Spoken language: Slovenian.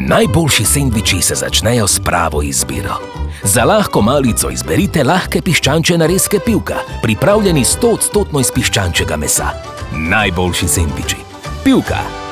Najboljši sendviči se začnejo s pravo izbiro. Za lahko malico izberite lahke piščančje narezke Pivka, pripravljeni 100% iz piščančjega mesa. Najboljši sendviči. Pivka.